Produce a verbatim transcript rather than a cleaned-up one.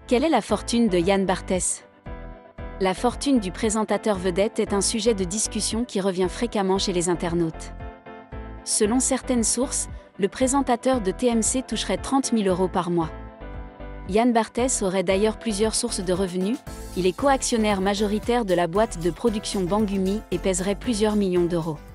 Quelle est la fortune de Yann Barthès? La fortune du présentateur vedette est un sujet de discussion qui revient fréquemment chez les internautes. Selon certaines sources, le présentateur de T M C toucherait trente mille euros par mois. Yann Barthès aurait d'ailleurs plusieurs sources de revenus, il est coactionnaire majoritaire de la boîte de production Bangumi et pèserait plusieurs millions d'euros.